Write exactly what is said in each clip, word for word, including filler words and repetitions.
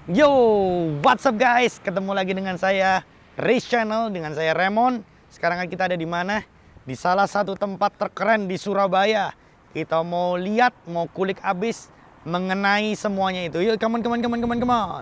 Yo, what's up guys? Ketemu lagi dengan saya Race Channel, dengan saya Remon. Sekarang kita ada di mana? Di salah satu tempat terkeren di Surabaya. Kita mau lihat, mau kulik abis mengenai semuanya itu. Yuk, come on, come on, come on, come on, come on.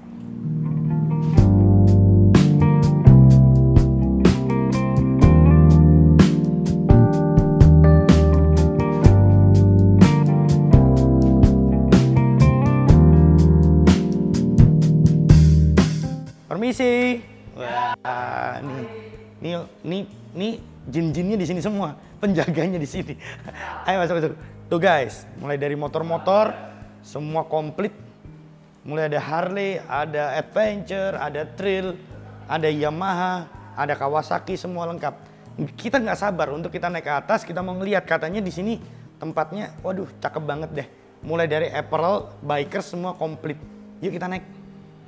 Permisi. Wah, nih, nih, nih, nih jin-jinnya di sini semua, penjaganya di sini. Ayo masuk, masuk. Tuh guys, mulai dari motor-motor, semua komplit. Mulai ada Harley, ada Adventure, ada Trail, ada Yamaha, ada Kawasaki, semua lengkap. Kita nggak sabar untuk kita naik ke atas, kita mau ngeliat katanya di sini tempatnya, waduh, cakep banget deh. Mulai dari apparel, bikers, semua komplit. Yuk kita naik.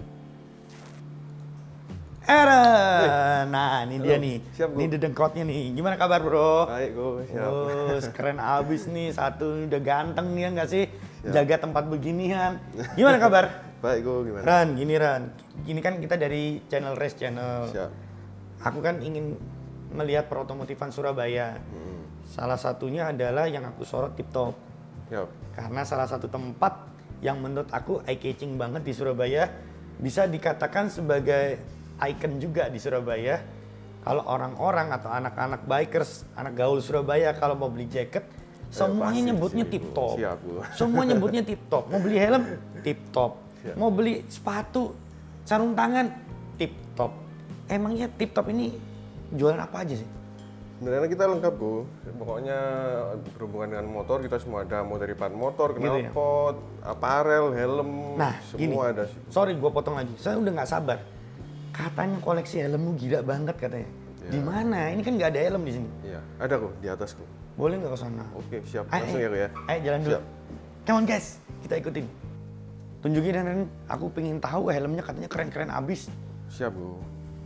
Aaron, nah ini dia nih, siap, ini dedengkotnya nih. Gimana kabar bro? Baik gue, siap. Oh, keren abis nih, satu udah ganteng nih ya nggak sih? Siap. Jaga tempat beginian. Gimana kabar? Baik gue, gimana? Ran, gini Ran, gini kan kita dari channel Race Channel. Siap. Aku kan ingin melihat perotomotifan Surabaya. Hmm. Salah satunya adalah yang aku sorot Tip Top. Siap. Karena salah satu tempat yang menurut aku eye-catching banget di Surabaya, bisa dikatakan sebagai icon juga di Surabaya. Kalau orang-orang atau anak-anak bikers, anak gaul Surabaya kalau mau beli jaket, semuanya pasti nyebutnya sih, Tip Top. Siap, Bu. Semua nyebutnya Tip Top. Mau beli helm, Tip Top. Siap. Mau beli sepatu, sarung tangan, Tip Top. Emangnya Tip Top ini jualan apa aja sih? Sebenarnya kita lengkap gue. Pokoknya berhubungan dengan motor kita semua ada, mau dari part motor, knalpot, gitu ya? Aparel, helm, nah, semua gini, ada sih. Sorry gue potong lagi. Saya udah nggak sabar. Katanya koleksi helmmu gila banget katanya. Ya. Di mana? Ini kan nggak ada helm di sini. Iya, ada kok di atas kok. Boleh nggak ke sana? Oke, siap. Ayo, langsung ya kok ya. Ayo jalan dulu. Siap. Come on guys, kita ikutin. Tunjukin Ren, aku pengen tahu helmnya katanya keren-keren abis. Siap Bu.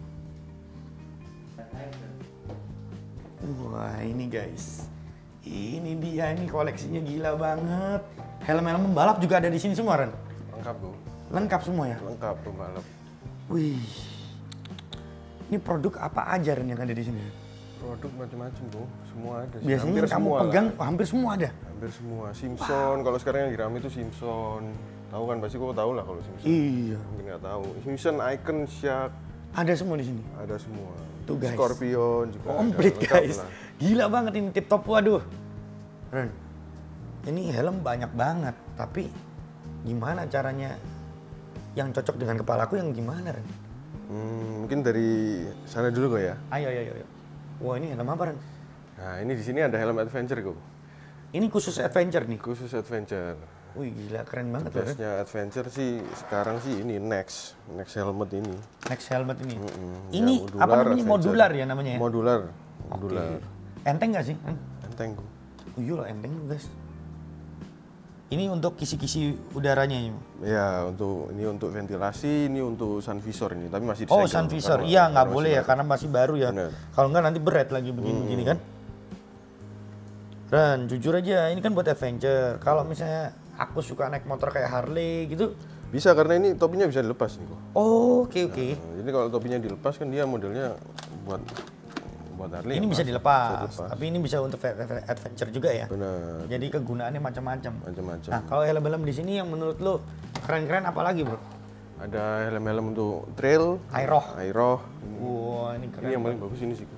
Wah ini guys, ini dia ini koleksinya gila banget. Helm-helm pembalap juga ada di sini semua Ren. Lengkap Bu. Lengkap semua ya? Lengkap pembalap. Wih, ini produk apa aja Ren yang ada di sini? Produk macam-macam Bu, semua ada. Biasanya hampir yang kamu semua pegang lah. hampir semua ada. Hampir semua. Simpson, wow. Kalau sekarang yang rame itu Simpson. Tahu kan pasti kok tahu lah kalau Simpson. Iya. Mungkin nggak tahu. Simpson, Icon, Shark. Ada semua di sini. Ada semua. Tuh guys. Scorpion juga. Komplit ada. guys. Lah. Gila banget ini Tip Top, waduh. Ren, ini helm banyak banget. Tapi gimana caranya yang cocok dengan kepalaku yang gimana Ren? Hmm, mungkin dari sana dulu kok ya. Ayo, ayo, ayo. Wah ini helm apa Ren? Nah ini di sini ada helm adventure kok. Ini khusus adventure nih? Khusus adventure. Wih gila keren banget ya. Biasanya adventure sih sekarang sih ini Next, Next helmet ini. Next helmet ini. Mm -mm. Ini ya, apa namanya adventure. Modular ya namanya? Ya? Modular. Modular. Okay. Enteng nggak sih? Enteng kok. Oh, iya lah enteng tuh guys. Ini untuk kisi-kisi udaranya ya? Ya untuk ini untuk ventilasi, ini untuk sun visor ini, tapi masih oh disegel. sun visor, iya nggak boleh ya baru. Karena masih baru ya. Kalau nggak nanti berat lagi begini-begini hmm. kan. Ren, jujur aja ini kan buat adventure. Kalau misalnya aku suka naik motor kayak Harley gitu, bisa karena ini topinya bisa dilepas nih kok. Oh oke okay, oke. Okay. Nah, jadi kalau topinya dilepas kan dia modelnya buat buat Harley. Ini bisa dilepas, bisa dilepas, tapi ini bisa untuk adventure juga ya. Benar. Jadi kegunaannya macam-macam. Macam-macam. Nah kalau helm-helm di sini yang menurut lo keren-keren apa lagi bro? Ada helm-helm untuk trail. Aeroh. Aeroh. Wah ini keren. Ini yang paling bagus ini sih.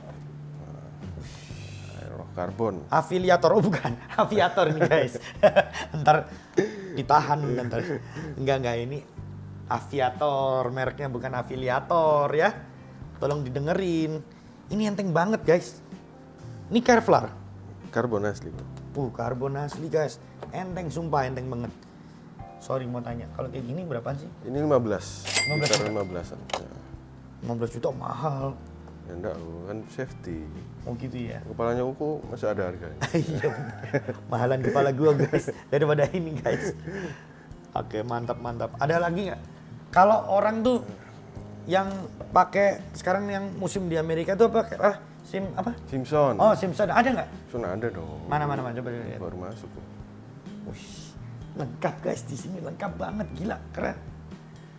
Aeroh karbon. Afiliator, oh bukan, aviator nih guys. Ntar ditahan ntar. Enggak enggak ini aviator, mereknya bukan afiliator ya. Tolong didengerin. Ini enteng banget guys. Ini Kevlar. Karbon asli. Uh, karbon asli guys. Enteng, sumpah enteng banget. Sorry mau tanya, kalau kayak gini berapaan sih? Ini lima belas. lima belas lima belasan. Ya. lima belas juta mahal. Ya enggak, kan safety. Oh gitu ya. Kepalanya uku masih ada harganya. Iya. Mahalan kepala gua guys daripada ini guys. Oke, mantap mantap. Ada lagi nggak? Kalau orang tuh yang pakai sekarang yang musim di Amerika tuh apa? Ah, Sim apa? Simpson. Oh, Simpson. Ada nggak? Simpson ada dong. Mana mana mana coba lihat. Baru masuk. Wih, lengkap guys di sini lengkap banget, gila keren.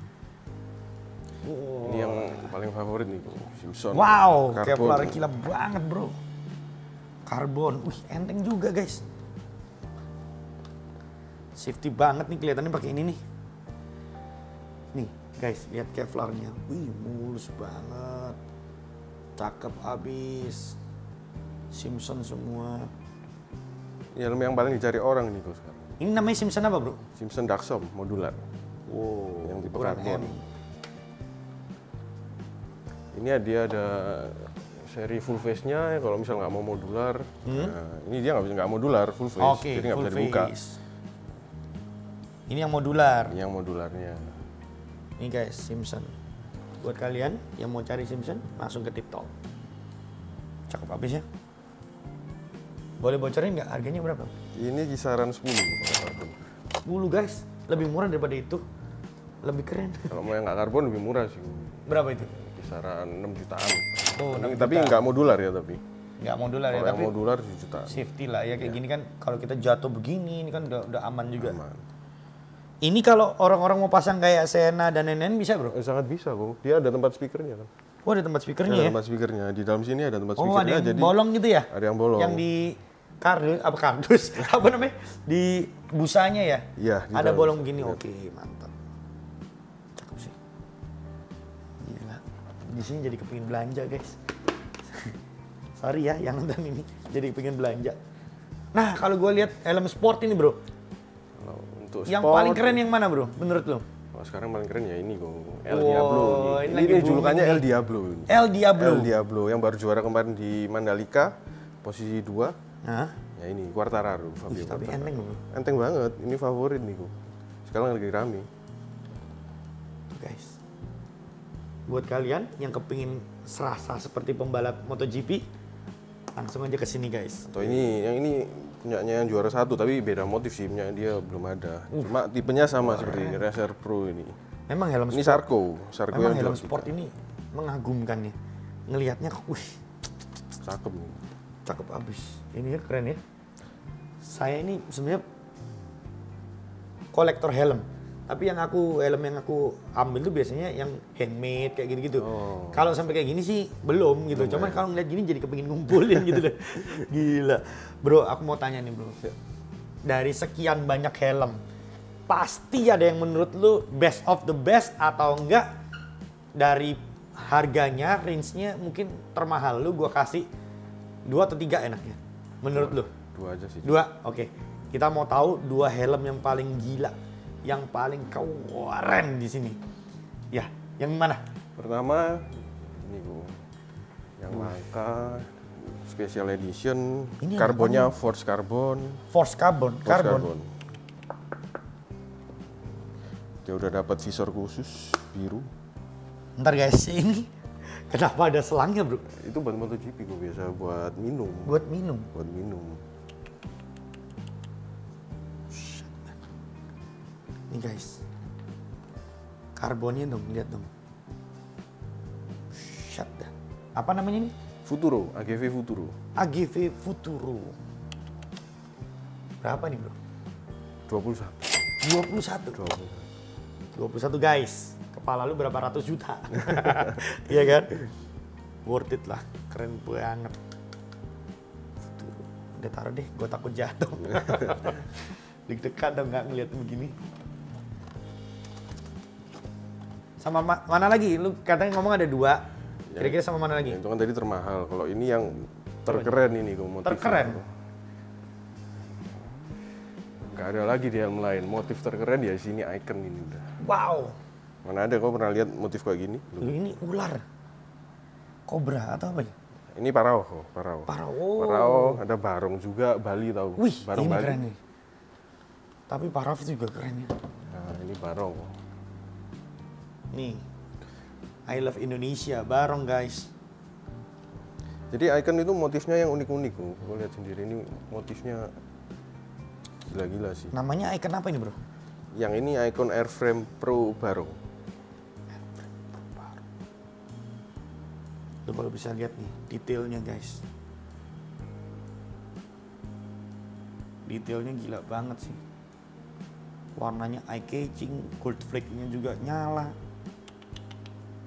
Oh. Ini yang paling favorit nih, Simpson. Wow, Kevlar gila banget bro. Karbon, wih enteng juga guys. Safety banget nih kelihatannya pakai ini nih. Nih guys, lihat Kevlarnya. Wih mulus banget. Cakep abis. Simpson semua. Ya yang paling dicari orang nih kok sekarang. Ini namanya Simpson apa bro? Simpson Daxom modular. Wow. Yang tipe karbon. Ini dia ada seri full face-nya. Kalau misal nggak mau modular, hmm? nah, ini dia nggak bisa nggak modular full face, okay, jadi nggak bisa dibuka. Ini yang modular. Ini yang modularnya. Ini guys, Simpson. Buat kalian yang mau cari Simpson, langsung ke TikTok. Cakep abis ya. Boleh bocorin nggak harganya berapa? Ini kisaran sepuluh. sepuluh guys, lebih murah daripada itu. Lebih keren. Kalau mau yang nggak karbon lebih murah sih. Berapa itu? Kisaran enam jutaan. Oh, enam tapi nggak modular ya tapi. Nggak modular kalau ya, yang tapi modular tujuh juta. Safety lah ya, kayak ya. Gini kan kalau kita jatuh begini, ini kan udah, udah aman juga. Aman. Ini kalau orang-orang mau pasang kayak Sena dan lain-lain bisa bro? Eh, sangat bisa kok, dia ada tempat speakernya kan. Oh ada tempat speakernya ada ya? tempat speakernya, di dalam sini ada tempat oh, speakernya. Oh ada yang jadi bolong gitu ya? Ada yang bolong. Yang di kardus, apa kardus, apa namanya? Di busanya ya? Iya. Ada bolong begini, ya. Oke mantap. Cakep sih. Gila, di sini jadi kepingin belanja guys. Sorry ya yang nonton ini, jadi kepingin belanja. Nah kalau gue lihat helm sport ini bro. Kalau untuk yang sport, paling keren yang mana bro, menurut lo? Oh, sekarang paling keren ya ini kok, El wow, Diablo. Ini, ini, ini julukannya El Diablo. Ini. El Diablo. El Diablo yang baru juara kemarin di Mandalika, posisi dua. Hah? Ya ini Quartararo. Ih, tapi Quartararo. enteng loh. Enteng banget, ini favorit nih kok. Sekarang lagi rame. Guys, buat kalian yang kepingin serasa seperti pembalap MotoGP, langsung aja ke sini guys. Atau ini, yang ini punyanya yang juara satu, tapi beda motif sih, punya dia belum ada. Uh. Cuma tipenya sama Wah, seperti ini, Racer Pro ini. Memang helm ini sport. Sarko, Sarko Memang yang helm sport kita. Ini mengagumkan ya. Ngelihatnya, wih, cakep nih. Cakep abis. Ini ya keren ya. Saya ini sebenarnya kolektor helm. Tapi yang aku helm yang aku ambil tuh biasanya yang handmade kayak gitu-gitu. Oh. Kalau sampai kayak gini sih belum gitu. Belum Cuman kalau ngeliat gini jadi kepengin ngumpulin gitu deh. Gila. Bro, aku mau tanya nih bro. Dari sekian banyak helm, pasti ada yang menurut lu best of the best atau enggak? Dari harganya, range-nya mungkin termahal. Lu gua kasih dua atau tiga enaknya. Menurut dua, lu? Dua aja sih. Dua? Oke. Okay. Kita mau tahu dua helm yang paling gila. Yang paling keren di sini. Ya, yang mana? Pertama, ini Bu. Yang uh. langka, special edition, ini karbonnya Force Carbon. Force Carbon, Force Carbon. Carbon. Dia udah dapat visor khusus biru. Ntar guys, ini kenapa ada selangnya bro? Itu buat MotoGP gue biasa buat minum. Buat minum? Buat minum. Nih guys, karbonnya dong, lihat dong. Shut dah. Apa namanya ini? Futuro, A G V Futuro. A G V Futuro. Berapa nih bro? dua puluh satu. dua puluh satu? dua puluh satu guys. Kepala lu berapa ratus juta? Iya kan? Worth it lah, keren banget. Futuro. Udah taruh deh, gue takut jatuh. Deg-degan dong nggak ngeliat begini. Sama ma mana lagi? Lu katanya ngomong ada dua. Kira-kira sama mana lagi? Itu kan tadi termahal. Kalau ini yang terkeren ini kok motif. Terkeren? Gak ada lagi di helm lain. Motif terkeren ya sini icon ini udah. Wow. Mana ada kau pernah lihat motif kayak gini? Loh, ini ular. Kobra atau apa ya? Ini parao, parao. Parao. Parao, ada barong juga Bali tahu. Wih, barong ini Bali. keren nih. Tapi parao juga keren ya. Nah, ini barong. Nih, I love Indonesia, barong guys. Jadi icon itu motifnya yang unik-unik. Gue lihat sendiri ini motifnya gila-gila sih. Namanya icon apa ini bro? Yang ini icon Airframe Pro Barong. Lo kalau bisa lihat nih detailnya guys. Detailnya gila banget sih. Warnanya eye catching, gold flake-nya juga nyala.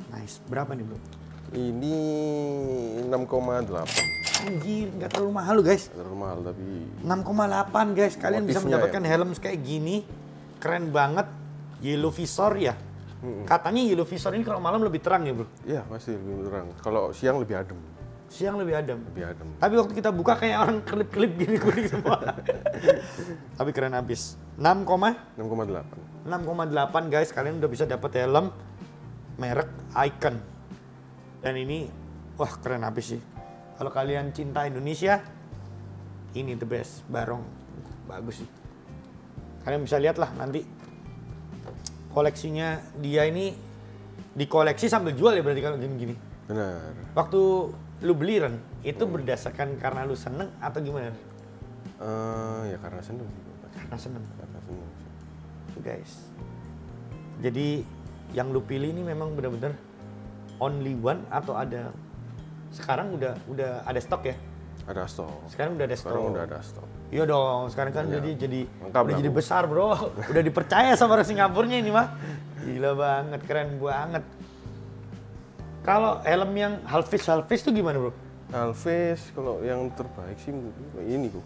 Nice. Berapa nih bro? Ini enam koma delapan. Anjir, nggak terlalu mahal loh guys. Terlalu mahal tapi enam koma delapan guys. Kalian bisa motifnya mendapatkan ya. helm kayak gini. Keren banget. Yellow visor ya. Mm-mm. Katanya yellow visor ini kalau malam lebih terang ya bro? Iya pasti lebih terang. Kalau siang lebih adem. Siang lebih adem. Lebih adem. Tapi waktu kita buka kayak orang kelip-kelip gini kuning semua. Tapi keren abis. enam, enam koma delapan. enam koma delapan guys. Kalian udah bisa dapat helm merek Icon. Dan ini wah keren abis sih. Kalau kalian cinta Indonesia, ini the best. Barong bagus sih. Kalian bisa lihat lah nanti koleksinya dia ini dikoleksi sambil jual ya berarti kalau gini-gini. Benar. Waktu lu beli Ren, itu berdasarkan karena lu seneng atau gimana? Uh, ya karena seneng sih. Karena seneng. Karena seneng sih. Tuh guys. Jadi yang lu pilih ini memang benar-benar only one atau ada sekarang udah udah ada stok ya? Ada stok. Sekarang udah ada stok. Sekarang udah ada stok. Iya dong, sekarang kan Banyak. jadi jadi Lengkap udah lah, jadi Bu. besar bro, udah dipercaya sama orang Singapurnya ini mah. Gila banget, keren banget. Kalau helm yang half face half face tuh gimana bro? Alves kalau yang terbaik sih mungkin ini kok.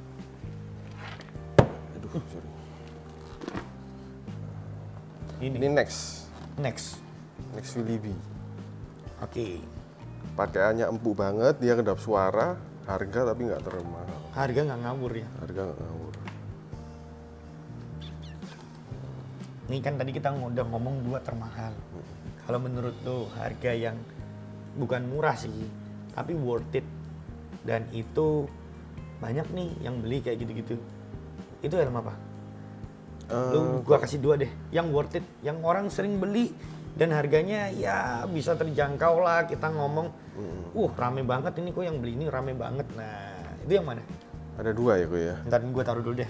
Aduh, sorry. Ini, Ini next. next. Next Philibi. Oke. Pakaiannya empuk banget, dia kedap suara, harga tapi nggak terlalu mahal. Harga nggak ngawur ya. Harga nggak ngawur. Ini kan tadi kita udah ngomong dua termahal. Kalau menurut lo harga yang bukan murah sih, tapi worth it. Dan itu banyak nih yang beli kayak gitu-gitu. Itu helm apa? Eh, Lu gua kasih dua deh, yang worth it, yang orang sering beli dan harganya ya bisa terjangkau lah. Kita ngomong, uh rame banget ini kok yang beli ini rame banget. Nah itu yang mana? Ada dua ya kok ya. Ntar gue taruh dulu deh.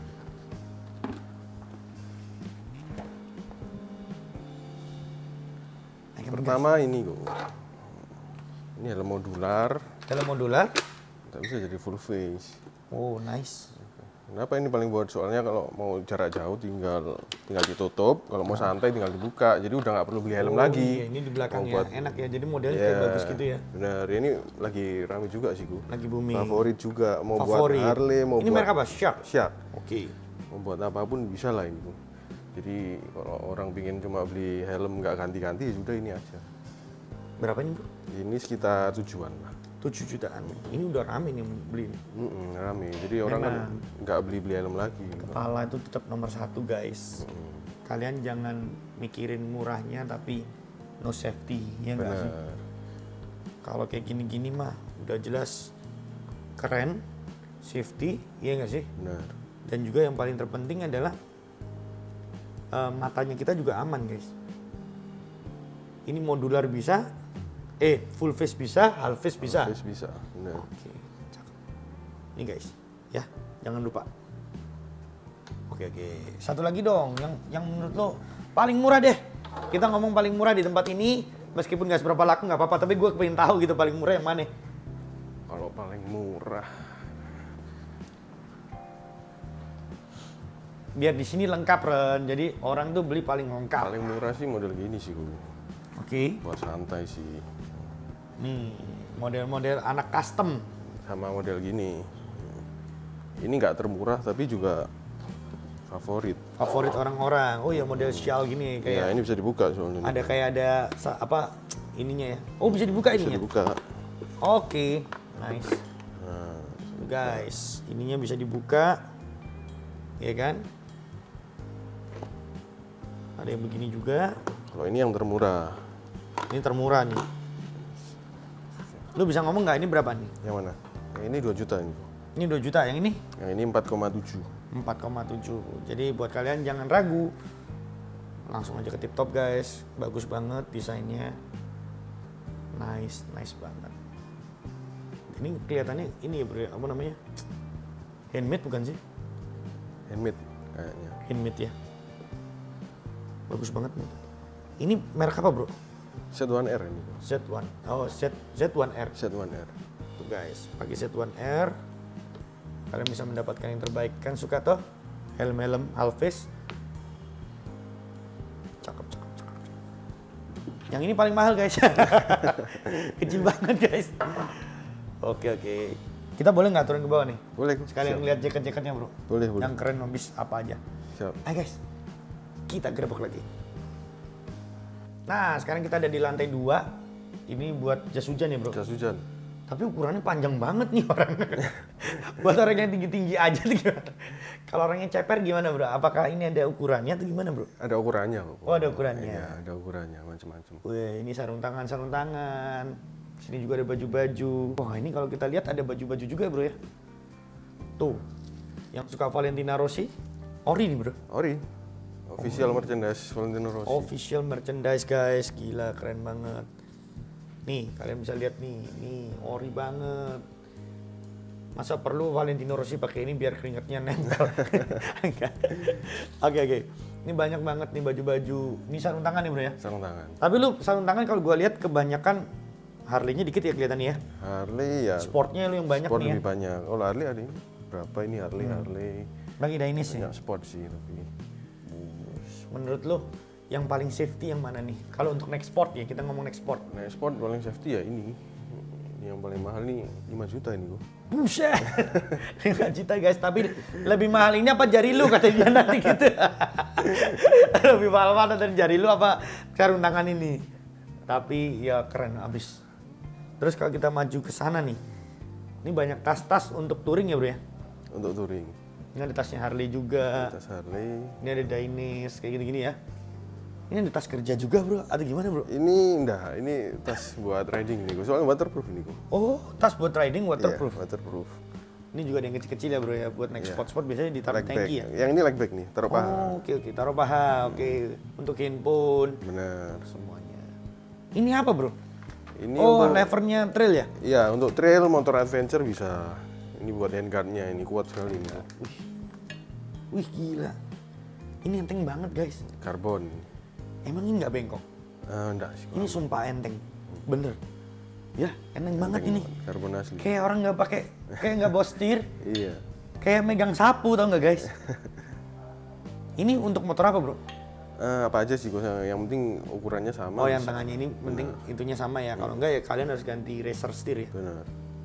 Pertama ini kok. Ini helm modular, Helm modular. tak bisa jadi full face. Oh nice. Kenapa ini paling buat soalnya kalau mau jarak jauh tinggal tinggal ditutup, kalau mau santai tinggal dibuka. Jadi udah nggak perlu beli helm Oh, lagi. Iya, ini di belakangnya Mau buat- enak ya. Jadi modelnya Ya, kayak bagus gitu ya. benar. Ini lagi rame juga sih gue. Lagi booming. Favorit juga. Mau Favorit. buat Harley, mau ini buat merek apa? Shark. Shark. Oke. Mau buat apapun bisa lah ini. Bu. Jadi kalau orang pingin cuma beli helm nggak ganti-ganti ya sudah ini aja. Berapa ini bro? Ini sekitar tujuan lah. tujuh jutaan. Ini udah rame nih yang beli. nih. Mm-mm, rame. Jadi orang kan Memang. nggak beli-beli helm lagi. Kepala itu tetap nomor satu guys. Kalian jangan mikirin murahnya tapi no safety. Ya nggak sih? Benar. Kalau kayak gini-gini mah udah jelas keren, safety, iya nggak sih? Benar. Dan juga yang paling terpenting adalah eh, matanya kita juga aman guys. Ini modular bisa, eh full face bisa, half face bisa. Face bisa. Benar. Oke, cakep. Ini guys, ya jangan lupa. Oke oke, satu lagi dong, yang yang menurut lo paling murah deh. Kita ngomong paling murah di tempat ini, meskipun nggak seberapa laku nggak apa-apa, tapi gue pengen tahu gitu paling murah yang mana. Kalau paling murah, Biar di sini lengkap Ren, jadi orang tuh beli paling lengkap. paling murah sih model gini sih gue. Oke, Buat santai sih. nih model-model anak custom. Sama model gini. Ini nggak termurah tapi juga favorit. Favorit orang-orang. Oh ya model shawl gini Ya kayak ini bisa dibuka soalnya. ada kayak ada sa- apa ininya ya. Oh bisa dibuka Bisa ininya. dibuka. Oke, nice. Nah, Tuh, guys, ininya bisa dibuka. Ya kan? Ada yang begini juga. kalau ini yang termurah. Ini termurah nih. Lu bisa ngomong nggak ini berapa nih? Yang mana? Yang ini dua juta ini. Ini dua juta, yang ini Yang ini empat koma tujuh. empat koma tujuh. Jadi buat kalian jangan ragu. Langsung aja ke Tip Top guys. Bagus banget desainnya. Nice, nice banget. Ini kelihatannya ini ya bro, apa namanya? Handmade bukan sih? Handmade kayaknya. Handmade ya. Bagus banget nih. Ini merek apa bro? Z satu R ini. Z satu. Oh, Z Z satu R. Z satu R. Tuh guys, pakai Z satu R kalian bisa mendapatkan yang terbaik. Kan suka toh helm-helm half face. Cakep, cakep, cakep. Yang ini paling mahal guys. Kecil banget guys. Oke oke. Kita boleh nggak turun ke bawah nih? Boleh. Sekalian lihat jaket-jaketnya bro. Boleh boleh. Yang keren habis apa aja. Siap. Ayo guys, kita gerbek lagi. Nah sekarang kita ada di lantai dua. Ini buat jas hujan ya bro? Jas hujan. Tapi ukurannya panjang banget nih orang. Buat orang yang tinggi-tinggi aja tuh gimana? Kalau orangnya ceper gimana bro? Apakah ini ada ukurannya atau gimana bro? Ada ukurannya kok. Oh ada ukurannya. Iya, ada ukurannya macam-macam. Wih, ini sarung tangan, sarung tangan. Sini juga ada baju-baju. Wah ini kalau kita lihat ada baju-baju juga bro ya. Tuh, yang suka Valentina Rossi, ori nih bro. Ori. Official oh. merchandise Valentino Rossi. Official merchandise guys, gila keren banget. Nih, kalian bisa lihat nih, nih ori banget. Masa perlu Valentino Rossi pakai ini biar keringatnya nempel? Oke oke. Ini banyak banget nih baju-baju. Ini sarung tangan nih bro ya? Sarung tangan. Tapi lu sarung tangan kalau gua lihat kebanyakan Harley-nya dikit ya kelihatannya ya? Harley ya. Sportnya lu yang banyak sport nih ya? lebih banyak. Oh Harley ada ini. Berapa ini Harley? Hmm. Harley. Bagi Dainis sih. Banyak sport sih tapi. Menurut lu yang paling safety yang mana nih? Kalau untuk next sport ya, kita ngomong next sport. Next sport paling safety ya ini. Ini yang paling mahal nih lima juta ini gua. Buset. lima juta guys, tapi lebih mahal ini apa jari lu kata dia nanti gitu. Lebih mahal mana dari jari lu apa sarung tangan ini? Tapi ya keren abis. Terus kalau kita maju ke sana nih. Ini banyak tas-tas untuk touring ya, Bro ya? Untuk touring. Ini ada tasnya Harley juga. Tas Harley. Ini ada Dainis kayak gini-gini ya. Ini ada tas kerja juga bro, atau gimana bro? Ini enggak, ini tas buat riding nih, soalnya waterproof ini kok. Oh, tas buat riding waterproof? Yeah, waterproof. Ini juga ada yang kecil-kecil ya bro ya, buat naik yeah. spot-spot biasanya ditaruh tanki ya? Yang ini leg bag nih, taruh paha. Oh oke okay, oke, okay. taruh paha, oke. Okay. Untuk handphone. Benar. Semuanya. Ini apa bro? Ini oh, untuk, levernya trail ya? Iya, untuk trail, motor adventure bisa. Ini buat handguard-nya, ini kuat sekali ini. Wih, Wih gila. Ini enteng banget guys. Karbon. Emang ini nggak bengkok? Uh, enggak sih. Ini sumpah enteng, bener. Ya, enteng, enteng banget ini. Karbon asli. Kayak orang nggak pakai, kayak nggak bawa setir. Iya. Kayak megang sapu tau nggak guys? Ini untuk motor apa bro? Uh, apa aja sih, yang penting ukurannya sama. Oh yang tangannya ini penting nah. itunya sama ya. Kalau enggak ya kalian harus ganti racer setir ya. Benar.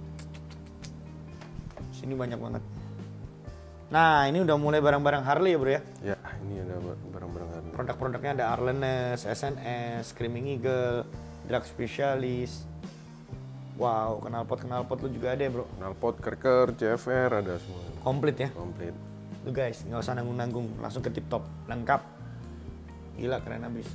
Sini banyak banget. Nah ini udah mulai barang-barang Harley ya bro ya? Ya ini ada barang-barang Harley. Produk-produknya ada Arlenes, S N S, Screaming Eagle, Drag Specialist. Wow, knalpot-knalpot lu juga ada ya bro? Knalpot, kerker, C F R ada semua. Komplit ya? Komplit. Tuh guys, nggak usah nanggung-nanggung, langsung ke tip top, lengkap. Gila keren abis.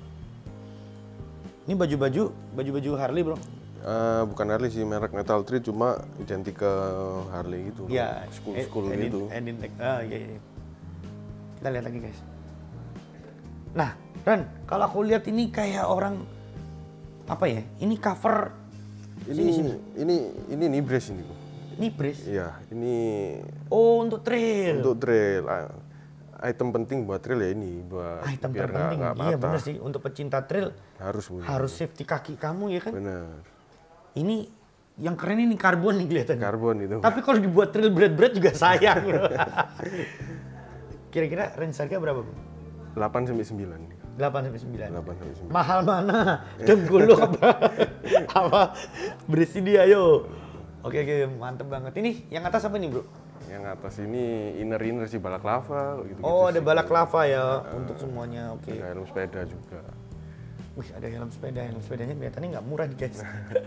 Ini baju-baju, baju-baju Harley bro? Uh, bukan Harley sih, merek Metal Tree, cuma identik ke Harley gitu. Iya, school-school gitu. Edin, ah, iya, iya. Kita lihat lagi guys. Nah, Ren, kalau aku lihat ini kayak orang apa ya? Ini cover. Ini sini, sini. ini ini ini brace ini. Ini brace? Iya, ini. Oh, untuk trail. Untuk trail. Item penting buat trail ya ini, buat item biar terpenting. Gak, gak iya benar sih, untuk pecinta trail harus bener. harus safety kaki kamu ya kan? Benar. Ini yang keren ini karbon nih kelihatannya. Karbon itu. Tapi kalau dibuat trail berat-berat juga sayang. Kira-kira range harga berapa bro? delapan sampai sembilan. delapan sampai sembilan. delapan sampai sembilan. Mahal mana? Dengkul lu apa? Apa? Berisi dia yo. Oke oke, mantep banget. Ini yang atas apa nih bro? Yang atas ini inner-inner sih balaklava gitu. Oh ada balaklava ya uh, untuk semuanya, oke. Okay. Ada helm sepeda juga. Wih ada helm sepeda, helm sepedanya kelihatannya nggak murah nih guys.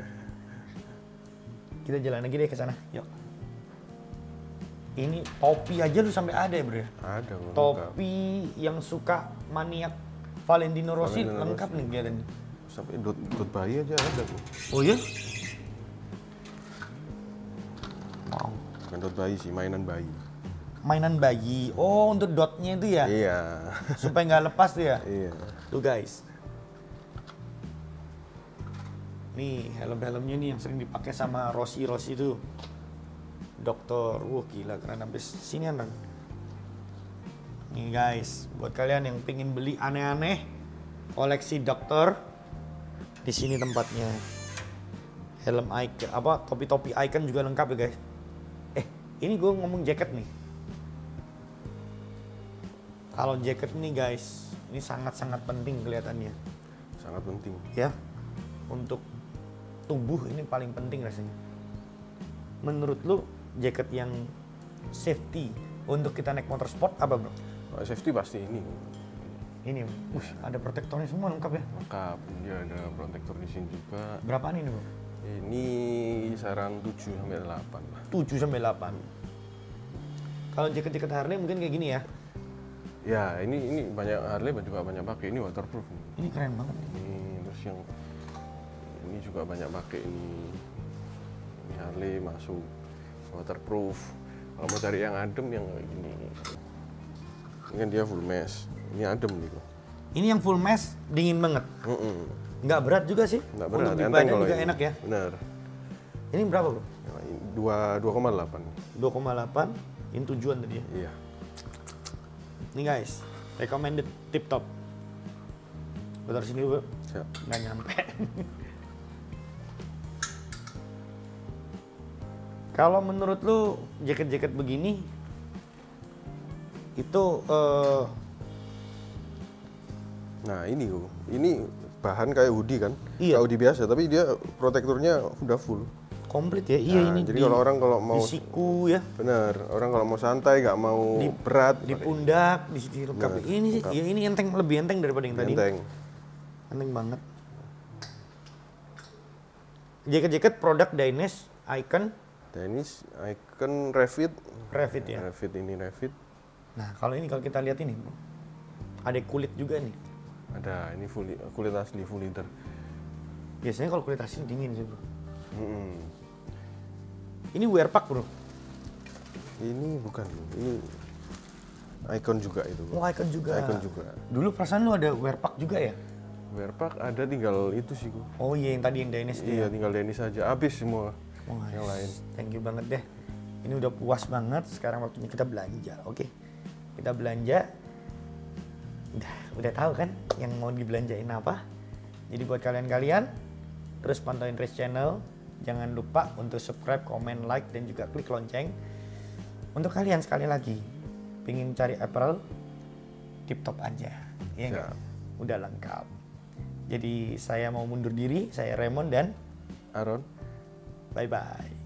Kita jalan lagi deh ke sana, yuk. Ini topi aja lu sampai ada ya bro ya? Ada. Topi lengkap. Yang suka maniak Valentino Rossi Valentino lengkap Rossi. Nih kelihatannya. Sampai dot, dot bayi aja ada tuh. Oh ya? Wow. Bukan dot bayi sih, mainan bayi. Mainan bayi. Oh untuk dotnya itu ya? Iya. Supaya nggak lepas tuh ya? Iya. Tuh guys. Nih helm-helmnya nih yang sering dipakai sama Rossi-Rossi itu. Dokter, wah gila keren habis sini kan. Nih guys, buat kalian yang pengen beli aneh-aneh, koleksi dokter, di sini tempatnya. Helm icon, apa topi-topi icon juga lengkap ya guys. Eh, ini gue ngomong jaket nih. Kalau jaket nih guys, ini sangat-sangat penting kelihatannya. sangat penting. Ya, untuk tubuh ini paling penting rasanya. Menurut lu jaket yang safety untuk kita naik motor sport apa bro? Nah, safety pasti ini. Ini, wih, ada protektornya semua lengkap ya? Lengkap, dia ada protektor di sini juga. Berapaan ini bro? Ini kisaran tujuh sampai delapan lah. tujuh sampai delapan. Kalau jaket-jaket Harley mungkin kayak gini ya? Ya, ini ini banyak Harley juga banyak pakai. Ini waterproof. Ini keren banget. Ini terus yang ini juga banyak pakai ini. Ini Harley masuk waterproof. Kalau mau cari yang adem yang kayak gini. Ini kan dia full mesh. Ini adem gitu. Ini yang full mesh dingin banget. Mm -mm. Nggak berat juga sih. Nggak berat. Untuk di badan juga ini. enak ya. Benar. Ini berapa bro? dua koma delapan. dua koma delapan. Ini tujuan tadi ya. Iya. Nih guys, recommended tip top. Gue taruh sini dulu. Siap. Nggak nyampe. Kalau menurut lu jaket-jaket begini itu uh... nah ini kok, ini bahan kayak hoodie kan, iya. Kayak hoodie biasa, tapi dia protektornya udah full. Komplit ya, iya Nah, ini. jadi kalau orang kalau mau di siku ya, bener, orang kalau mau santai nggak mau di, berat, di pundak, di sini lengkap. Bener, Ini sih, lengkap. ya ini enteng, lebih enteng daripada yang tadi. enteng. Enteng banget. Jaket-jaket produk Dainese, Icon, Tenis, Icon, Revit, Revit ya. Revit ini Revit. Nah kalau ini kalau kita lihat ini, ada kulit juga nih. Ada, ini full, kulit asli full leather. Biasanya kalau kulit asli dingin sih bro. Mm-mm. Ini wear pack bro. Ini bukan, ini Icon juga itu. Oh Icon juga. Icon juga. Dulu perasaan lu ada wear pack juga ya? Wear pack ada tinggal itu sih gua. Oh iya yang tadi yang Dainese itu Iya ya? tinggal Denis aja, habis semua Oh, yang lain. Thank you banget deh. Ini udah puas banget. Sekarang waktunya kita belanja, oke? Kita belanja. Udah, udah tahu kan yang mau dibelanjain apa? Jadi buat kalian-kalian, terus pantauin Riz Channel. Jangan lupa untuk subscribe, komen, like, dan juga klik lonceng. Untuk kalian sekali lagi, pengen cari apparel, tip top aja. Iya nggak? Udah lengkap. Jadi saya mau mundur diri. Saya Raymond dan Aaron. bye-bye.